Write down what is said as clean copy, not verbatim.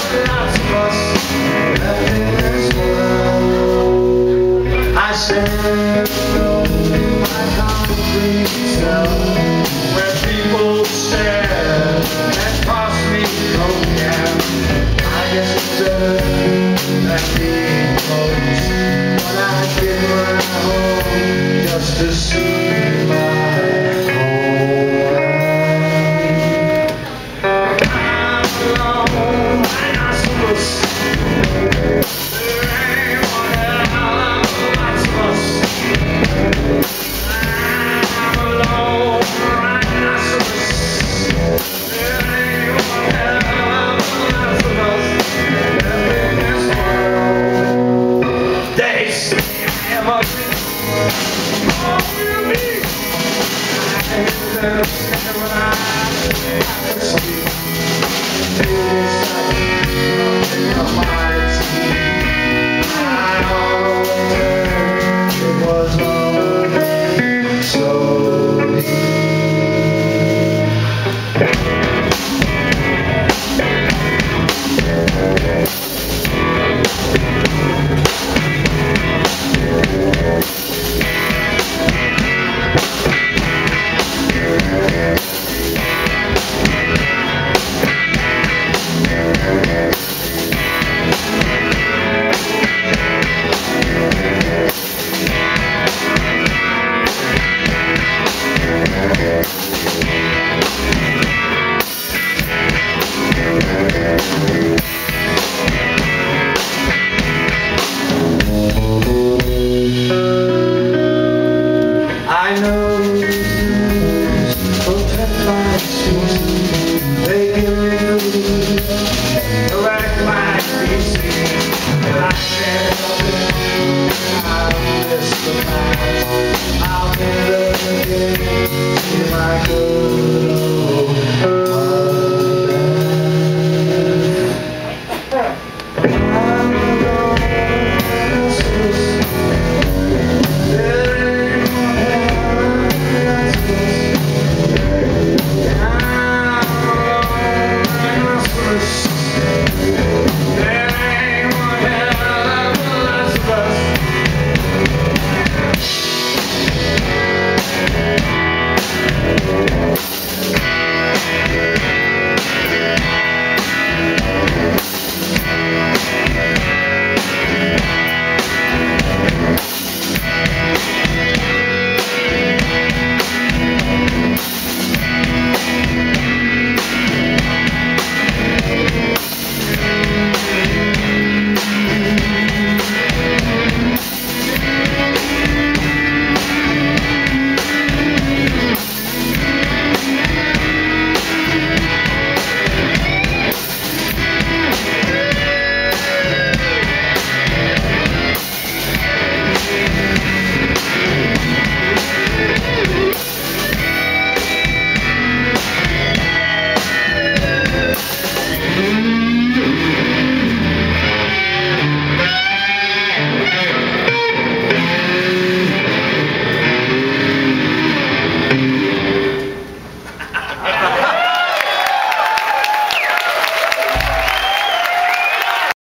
lots of us left in this world. I said, my concrete cell, where people stare and toss me cold down. I guess it's better than being close, but I give my home just to see my Rhinoceros. There ain't one hell, lots of us. I'm alone, Rhinoceros. There ain't one hell, lots of us left in this world. They say I am ugly. Oh, me. I understand when I sleep. It was all so I know protect my species. They give me food, correct my species. And I can't help it, I'll miss the past. I'll never again see my good old mother. I'm alone,